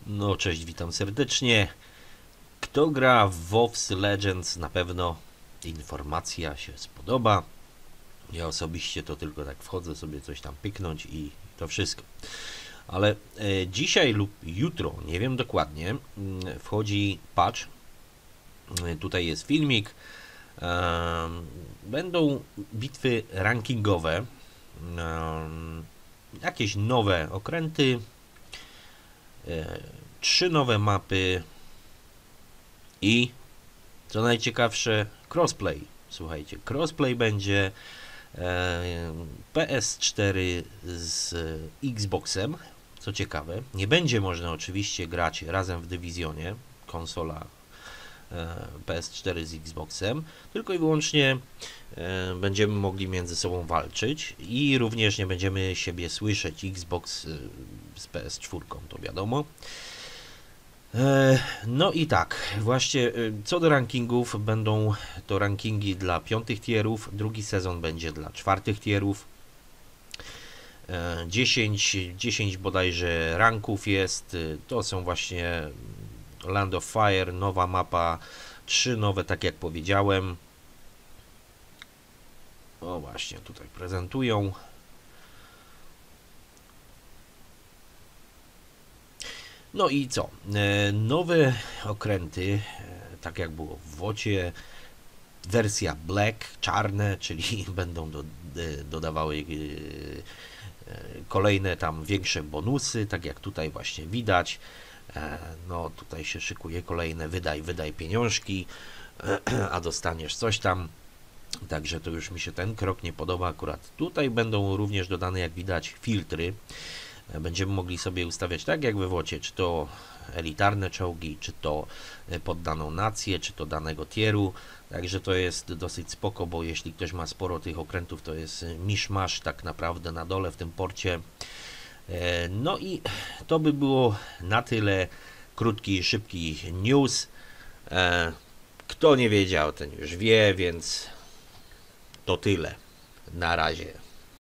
No cześć, witam serdecznie. Kto gra w WoW's Legends, na pewno informacja się spodoba. Ja osobiście to tylko tak wchodzę sobie coś tam pyknąć i to wszystko. Ale dzisiaj lub jutro, nie wiem dokładnie, wchodzi patch. Tutaj jest filmik. Będą bitwy rankingowe. Jakieś nowe okręty. 3 nowe mapy. I co najciekawsze, crossplay. Słuchajcie, crossplay będzie PS4 z Xboxem. Co ciekawe, nie będzie można oczywiście grać razem w dywizjonie, konsola PS4 z Xboxem, tylko i wyłącznie będziemy mogli między sobą walczyć i również nie będziemy siebie słyszeć. Xbox z PS4, to wiadomo. No i tak, właśnie co do rankingów, będą to rankingi dla 5 tierów, drugi sezon będzie dla 4 tierów. 10 bodajże ranków jest, to są właśnie Land of Fire, nowa mapa, 3 nowe, tak jak powiedziałem. O właśnie, tutaj prezentują. No i co? Nowe okręty, tak jak było w WOcie, wersja Black, czarne, czyli będą dodawały kolejne tam większe bonusy, tak jak tutaj właśnie widać. No tutaj się szykuje kolejne wydaj pieniążki, a dostaniesz coś tam. Także to już mi się ten krok nie podoba akurat. Tutaj będą również dodane, jak widać, filtry. Będziemy mogli sobie ustawiać tak jak we WOcie, czy to elitarne czołgi, czy to pod daną nację, czy to danego tieru. Także to jest dosyć spoko, bo jeśli ktoś ma sporo tych okrętów, to jest miszmasz tak naprawdę na dole w tym porcie. No i to by było na tyle. Krótki, szybki news. Kto nie wiedział, ten już wie, więc to tyle. Na razie.